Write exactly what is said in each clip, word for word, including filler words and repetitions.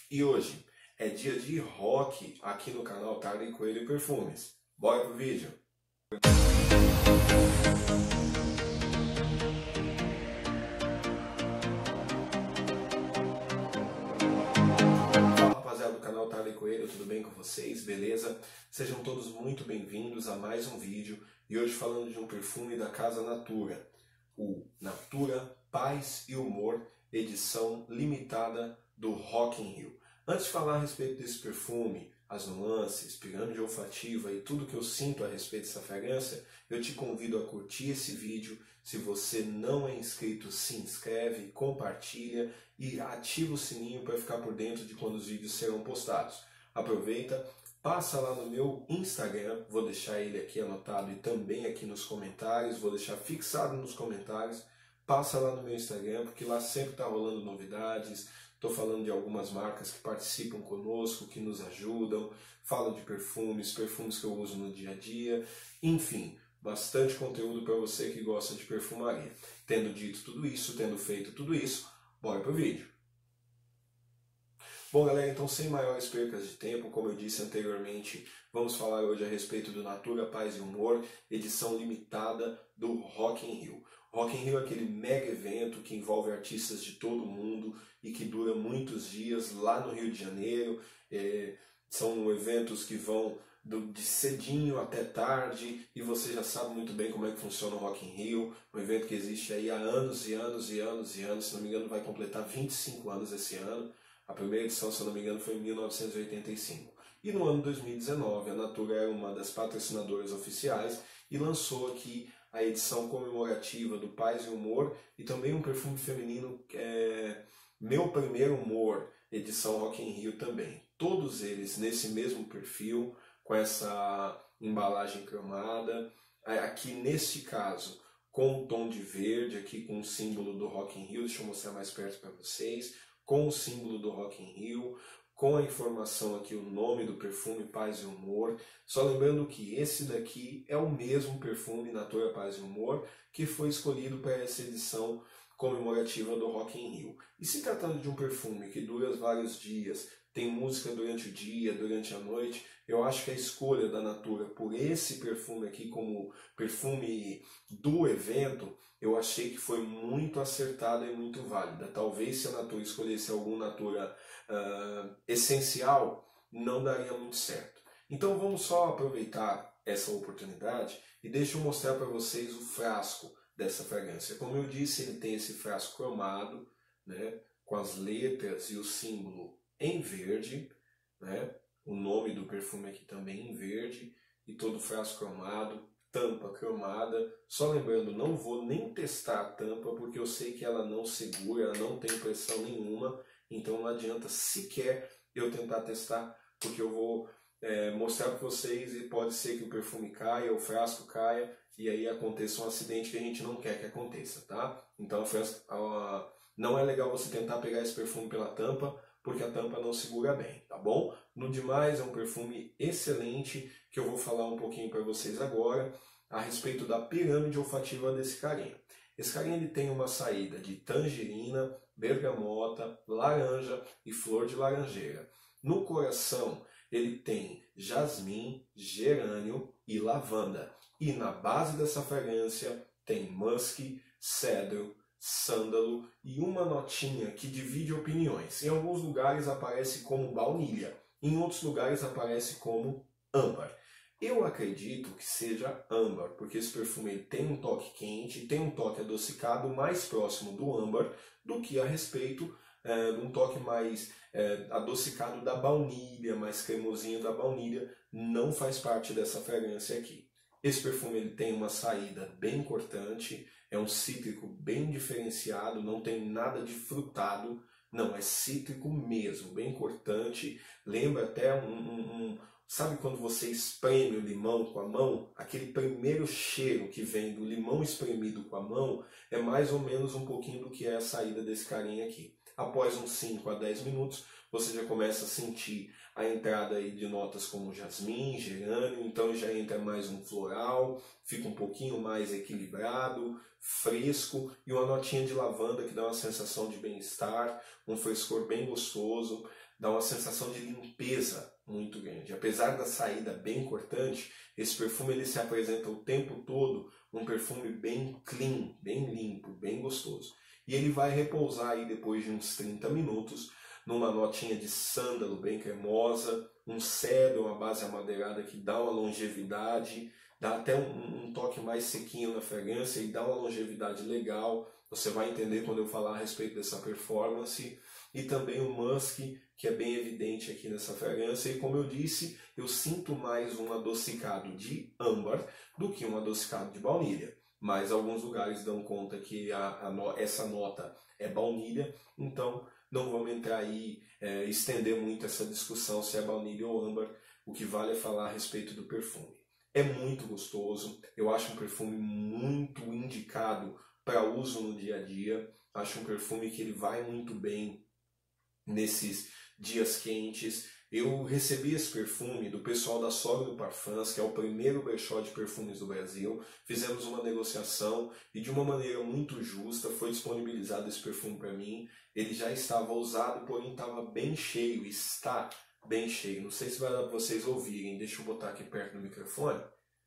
E hoje é dia de rock aqui no canal Tarly Coelho Perfumes. Bora pro vídeo! Fala rapaziada do canal Tarly Coelho, tudo bem com vocês? Beleza? Sejam todos muito bem-vindos a mais um vídeo e hoje falando de um perfume da Casa Natura, o Natura Paz e Humor, edição limitada do Rock in Rio. Antes de falar a respeito desse perfume, as nuances, pirâmide olfativa e tudo que eu sinto a respeito dessa fragrância, eu te convido a curtir esse vídeo. Se você não é inscrito, se inscreve, compartilha e ativa o sininho para ficar por dentro de quando os vídeos serão postados. Aproveita, passa lá no meu Instagram, vou deixar ele aqui anotado e também aqui nos comentários, vou deixar fixado nos comentários. Passa lá no meu Instagram, porque lá sempre está rolando novidades. Estou falando de algumas marcas que participam conosco, que nos ajudam. Falo de perfumes, perfumes que eu uso no dia a dia. Enfim, bastante conteúdo para você que gosta de perfumaria. Tendo dito tudo isso, tendo feito tudo isso, bora pro vídeo. Bom galera, então sem maiores percas de tempo, como eu disse anteriormente, vamos falar hoje a respeito do Natura Paz e Humor, edição limitada do Rock in Rio. Rock in Rio é aquele mega evento que envolve artistas de todo mundo e que dura muitos dias lá no Rio de Janeiro. É, são eventos que vão do, de cedinho até tarde e você já sabe muito bem como é que funciona o Rock in Rio, um evento que existe aí há anos e anos e anos e anos, se não me engano vai completar vinte e cinco anos esse ano. A primeira edição, se não me engano, foi em mil novecentos e oitenta e cinco. E no ano dois mil e dezenove, a Natura era uma das patrocinadoras oficiais e lançou aqui a edição comemorativa do Paz e Humor e também um perfume feminino, é, Meu Primeiro Humor, edição Rock in Rio também. Todos eles nesse mesmo perfil, com essa embalagem cromada. Aqui neste caso, com o tom de verde, aqui com o símbolo do Rock in Rio, deixa eu mostrar mais perto para vocês, com o símbolo do Rock in Rio, com a informação aqui, o nome do perfume Paz e Humor. Só lembrando que esse daqui é o mesmo perfume Natura Paz e Humor que foi escolhido para essa edição comemorativa do Rock in Rio. E se tratando de um perfume que dura vários dias, tem música durante o dia, durante a noite, eu acho que a escolha da Natura por esse perfume aqui como perfume do evento, eu achei que foi muito acertada e muito válida. Talvez se a Natura escolhesse algum Natura uh, essencial, não daria muito certo. Então vamos só aproveitar essa oportunidade e deixa eu mostrar para vocês o frasco dessa fragrância. Como eu disse, ele tem esse frasco cromado, né, com as letras e o símbolo em verde, né, o nome do perfume aqui também em verde, e todo o frasco cromado, tampa cromada. Só lembrando, não vou nem testar a tampa, porque eu sei que ela não segura, ela não tem pressão nenhuma, então não adianta sequer eu tentar testar, porque eu vou é, mostrar para vocês e pode ser que o perfume caia, o frasco caia, e aí aconteça um acidente que a gente não quer que aconteça, tá? Então a, não é legal você tentar pegar esse perfume pela tampa, porque a tampa não segura bem, tá bom? No demais, é um perfume excelente, que eu vou falar um pouquinho para vocês agora, a respeito da pirâmide olfativa desse carinha. Esse carinha ele tem uma saída de tangerina, bergamota, laranja e flor de laranjeira. No coração, ele tem jasmim, gerânio e lavanda. E na base dessa fragrância tem musk, cedro, sândalo e uma notinha que divide opiniões. Em alguns lugares aparece como baunilha, em outros lugares aparece como âmbar. Eu acredito que seja âmbar, porque esse perfume ele tem um toque quente, tem um toque adocicado mais próximo do âmbar do que a respeito é, de um toque mais é, adocicado da baunilha, mais cremosinho da baunilha. Não faz parte dessa fragrância aqui. Esse perfume ele tem uma saída bem cortante, é um cítrico bem diferenciado, não tem nada de frutado, não, é cítrico mesmo, bem cortante, lembra até um, um, um... Sabe quando você espreme o limão com a mão? Aquele primeiro cheiro que vem do limão espremido com a mão é mais ou menos um pouquinho do que é a saída desse carinha aqui. após uns cinco a dez minutos, você já começa a sentir a entrada aí de notas como jasmim, gerânio, então já entra mais um floral, fica um pouquinho mais equilibrado, fresco, e uma notinha de lavanda que dá uma sensação de bem-estar, um frescor bem gostoso, dá uma sensação de limpeza muito grande. Apesar da saída bem cortante, esse perfume ele se apresenta o tempo todo um perfume bem clean, bem limpo, bem gostoso. E ele vai repousar aí depois de uns trinta minutos numa notinha de sândalo bem cremosa, um cedro, uma base amadeirada que dá uma longevidade, dá até um, um toque mais sequinho na fragrância e dá uma longevidade legal. Você vai entender quando eu falar a respeito dessa performance. E também o musk, que é bem evidente aqui nessa fragrância. E como eu disse, eu sinto mais um adocicado de âmbar do que um adocicado de baunilha. Mas alguns lugares dão conta que a, a no, essa nota é baunilha, então não vamos entrar aí, é, estender muito essa discussão se é baunilha ou âmbar. O que vale é falar a respeito do perfume. É muito gostoso, eu acho um perfume muito indicado para uso no dia a dia. Acho um perfume que ele vai muito bem nesses dias quentes. Eu recebi esse perfume do pessoal da Sogno Parfums, que é o primeiro brechó de perfumes do Brasil. Fizemos uma negociação e de uma maneira muito justa foi disponibilizado esse perfume para mim. Ele já estava usado, porém estava bem cheio, está bem cheio. Não sei se vai dar para vocês ouvirem, deixa eu botar aqui perto do microfone.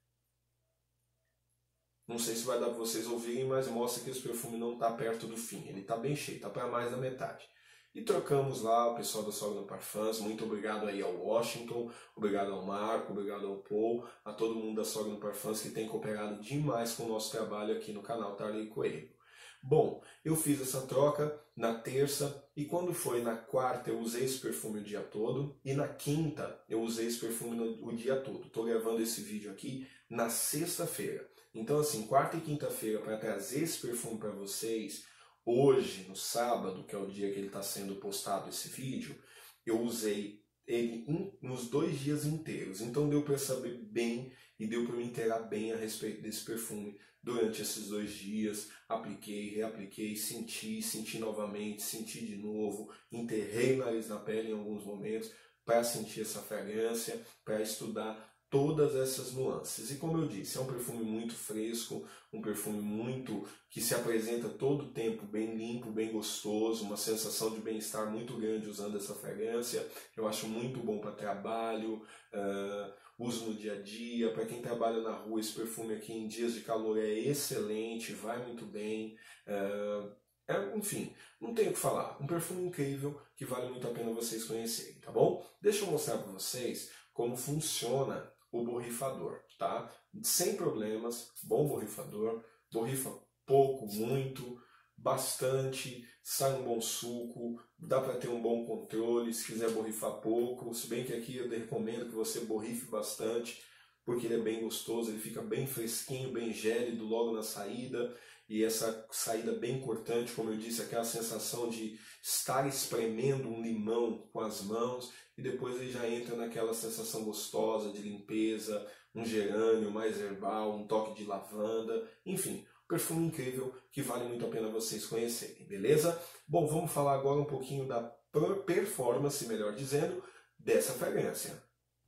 Não sei se vai dar para vocês ouvirem, mas mostra que esse perfume não está perto do fim. Ele está bem cheio, está para mais da metade. E trocamos lá o pessoal da Sogno Parfums. Muito obrigado aí ao Washington, obrigado ao Marco, obrigado ao Paul, a todo mundo da Sogno Parfums que tem cooperado demais com o nosso trabalho aqui no canal Tarley Coelho. Bom, eu fiz essa troca na terça e quando foi na quarta eu usei esse perfume o dia todo e na quinta eu usei esse perfume no, o dia todo. Estou gravando esse vídeo aqui na sexta-feira. Então assim, quarta e quinta-feira para trazer esse perfume para vocês, hoje, no sábado, que é o dia que ele está sendo postado esse vídeo, eu usei ele in, nos dois dias inteiros. Então deu para saber bem e deu para me inteirar bem a respeito desse perfume durante esses dois dias. Apliquei, reapliquei, senti, senti novamente, senti de novo, enterrei o nariz na pele em alguns momentos para sentir essa fragrância, para estudar todas essas nuances. E como eu disse, é um perfume muito fresco, um perfume muito que se apresenta todo o tempo bem limpo, bem gostoso, uma sensação de bem-estar muito grande usando essa fragrância. Eu acho muito bom para trabalho, uh, uso no dia a dia. Para quem trabalha na rua, esse perfume aqui em dias de calor é excelente, vai muito bem. Uh, é, enfim, não tenho o que falar. Um perfume incrível que vale muito a pena vocês conhecerem, tá bom? Deixa eu mostrar para vocês como funciona o borrifador, tá? Sem problemas, bom borrifador, borrifa pouco, muito, bastante, sai um bom suco, dá para ter um bom controle, se quiser borrifar pouco, se bem que aqui eu recomendo que você borrife bastante, porque ele é bem gostoso, ele fica bem fresquinho, bem gélido logo na saída, e essa saída bem cortante, como eu disse, aquela sensação de estar espremendo um limão com as mãos, e depois ele já entra naquela sensação gostosa de limpeza, um gerânio mais herbal, um toque de lavanda, enfim, perfume incrível que vale muito a pena vocês conhecerem, beleza? Bom, vamos falar agora um pouquinho da performance, melhor dizendo, dessa fragrância.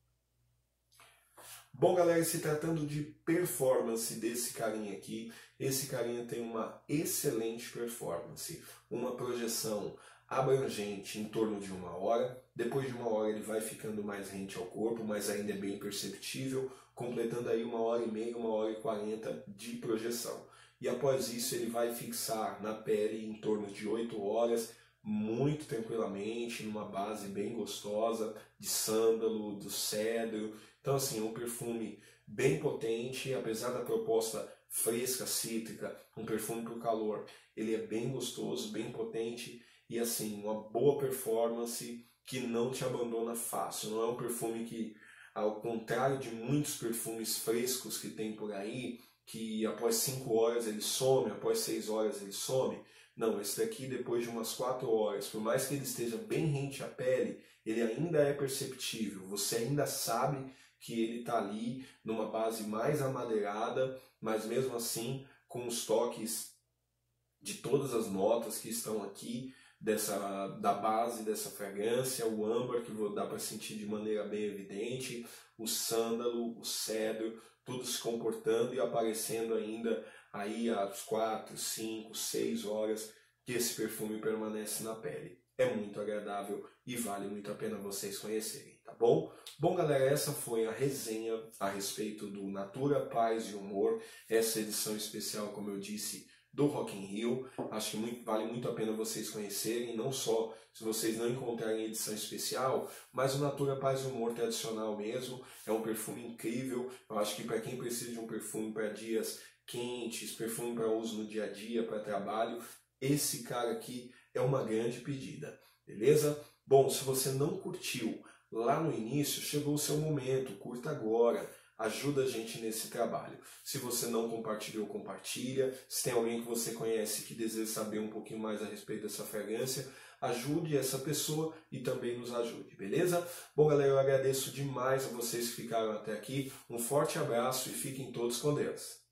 Bom, galera, se tratando de performance desse carinha aqui, esse carinha tem uma excelente performance, uma projeção abrangente em torno de uma hora. Depois de uma hora ele vai ficando mais rente ao corpo, mas ainda é bem perceptível, completando aí uma hora e meia, uma hora e quarenta de projeção. E após isso ele vai fixar na pele em torno de oito horas, muito tranquilamente, numa base bem gostosa, de sândalo, do cedro. Então assim, é um perfume bem potente, apesar da proposta fresca, cítrica, um perfume para o calor. Ele é bem gostoso, bem potente e assim, uma boa performance que não te abandona fácil. Não é um perfume que, ao contrário de muitos perfumes frescos que tem por aí, que após cinco horas ele some, após seis horas ele some. Não, esse daqui depois de umas quatro horas, por mais que ele esteja bem rente à pele, ele ainda é perceptível. Você ainda sabe que ele está ali numa base mais amadeirada, mas mesmo assim com os toques de todas as notas que estão aqui dessa, da base dessa fragrância, o âmbar, que dá para sentir de maneira bem evidente, o sândalo, o cedro, tudo se comportando e aparecendo ainda aí às quatro, cinco, seis horas que esse perfume permanece na pele. É muito agradável e vale muito a pena vocês conhecerem, tá bom? Bom, galera, essa foi a resenha a respeito do Natura, Paz e Humor, essa edição especial, como eu disse, do Rock in Rio. Acho que muito, vale muito a pena vocês conhecerem, não só se vocês não encontrarem edição especial, mas o Natura, Paz e Humor tradicional mesmo. É um perfume incrível. Eu acho que para quem precisa de um perfume para dias quentes, perfume para uso no dia a dia, para trabalho, esse cara aqui é uma grande pedida, beleza? Bom, se você não curtiu lá no início, chegou o seu momento, curta agora. Ajuda a gente nesse trabalho. Se você não compartilhou, compartilha. Se tem alguém que você conhece que deseja saber um pouquinho mais a respeito dessa fragrância, ajude essa pessoa e também nos ajude, beleza? Bom, galera, eu agradeço demais a vocês que ficaram até aqui. Um forte abraço e fiquem todos com Deus.